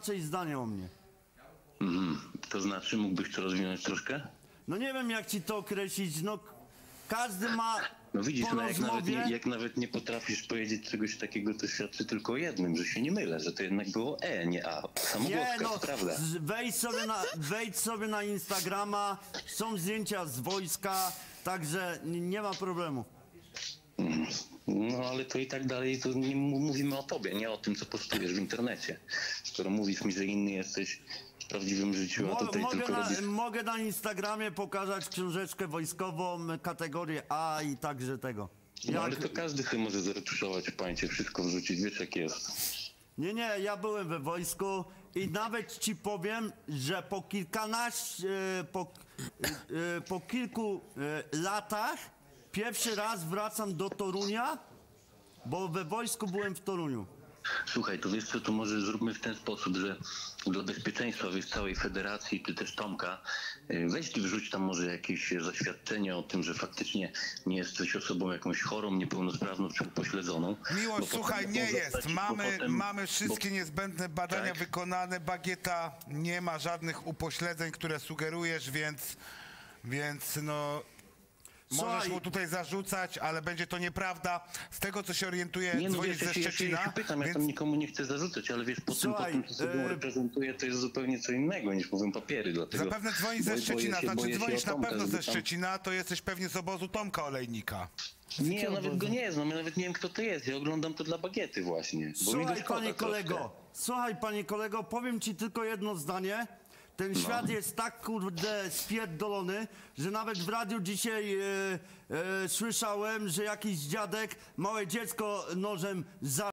inaczej zdanie o mnie. To znaczy, mógłbyś to rozwinąć troszkę? No nie wiem, jak ci to określić, no każdy ma No widzisz, po no rozmowie... jak nawet nie potrafisz powiedzieć czegoś takiego, to świadczy tylko o jednym, że się nie mylę, że to jednak było E, nie A. Samogłoska, no, prawda? wejdź sobie na Instagrama, są zdjęcia z wojska, także nie ma problemu. No ale to i tak dalej, to nie mówimy o tobie, nie o tym, co postujesz w internecie. Skoro mówisz mi, że inny jesteś w prawdziwym życiu, a tutaj tylko robisz... Mogę na Instagramie pokazać książeczkę wojskową, kategorię A i także tego. No ale to każdy chyba może zaretuszować w pańcie, wszystko wrzucić, wiesz jak jest. Nie, ja byłem we wojsku i nawet ci powiem, że po kilku latach pierwszy raz wracam do Torunia, bo we wojsku byłem w Toruniu. Słuchaj, to wiesz co, to może zróbmy w ten sposób, że dla bezpieczeństwa wiesz, całej federacji, czy też Tomka, weź ty wrzuć tam może jakieś zaświadczenie o tym, że faktycznie nie jesteś osobą jakąś chorą, niepełnosprawną czy upośledzoną. Miłość, słuchaj, nie jest. Mamy wszystkie niezbędne badania wykonane. Bagieta nie ma żadnych upośledzeń, które sugerujesz, więc no... Możesz mu tutaj zarzucać, ale będzie to nieprawda. Z tego, co się orientuje, dzwonisz ze Szczecina. Ja się pytam, ja tam nikomu nie chcę zarzucać, ale wiesz, po tym, co sobą reprezentuję, to jest zupełnie co innego niż powiem papiery. Dlatego zapewne dzwonisz ze Szczecina, znaczy dzwonisz na pewno ze Szczecina, to jesteś pewnie z obozu Tomka Olejnika. Nie, ja nawet go nie znam, ja nawet nie wiem, kto to jest. Ja oglądam to dla Bagiety właśnie. Słuchaj, panie kolego, powiem ci tylko jedno zdanie. Ten świat jest tak, kurde, spierdolony, że nawet w radiu dzisiaj słyszałem, że jakiś dziadek małe dziecko nożem zabił.